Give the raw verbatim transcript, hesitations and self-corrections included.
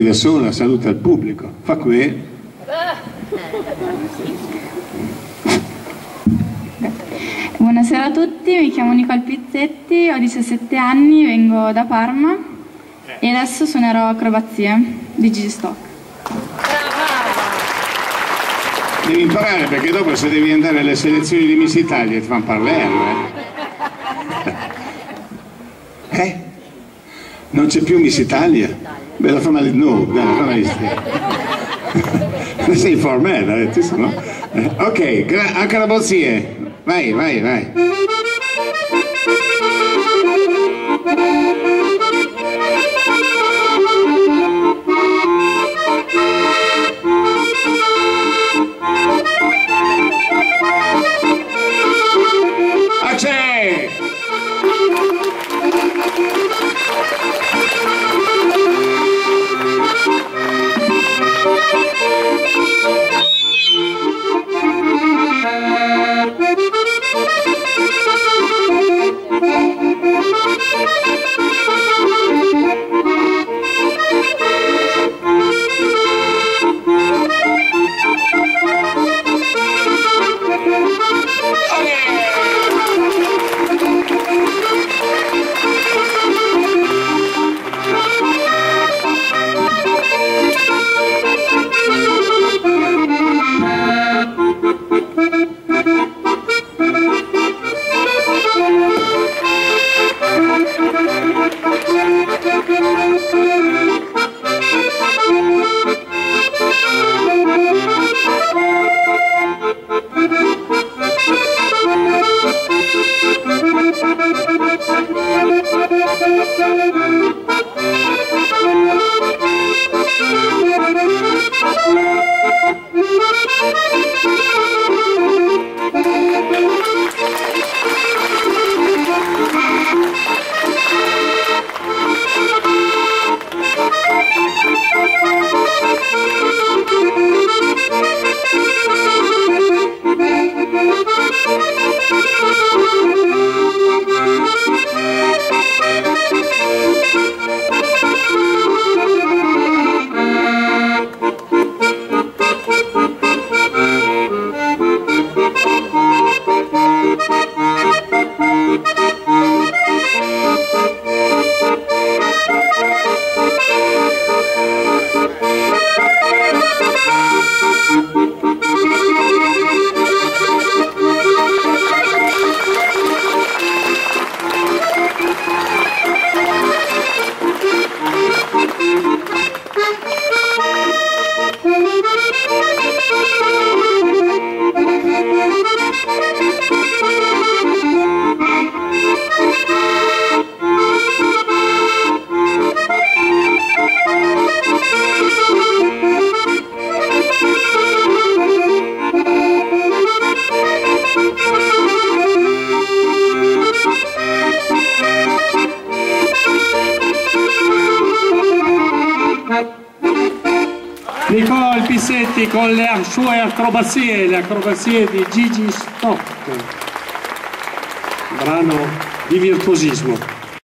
Solo la salute al pubblico. Fa qui. Buonasera a tutti, mi chiamo Nicole Pizzetti, ho diciassette anni, vengo da Parma e adesso suonerò acrobazie di Gigi Stock. Devi imparare, perché dopo se devi andare alle selezioni di Miss Italia ti fanno parlare, eh? Eh? Non c'è più Miss Italia? Beh, la fama di no, dai, la fama di ste. Sei formella, eh, no? eh, ok, acrobazie, vai, vai, vai. Ace! Nicole Pizzetti con le sue acrobazie, le acrobazie di Gigi Stock, brano di virtuosismo.